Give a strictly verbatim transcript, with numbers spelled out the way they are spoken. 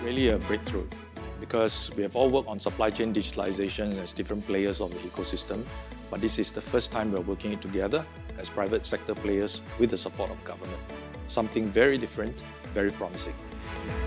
really a breakthrough because we have all worked on supply chain digitalization as different players of the ecosystem, but this is the first time we're working together as private sector players with the support of government. Something very different, very promising.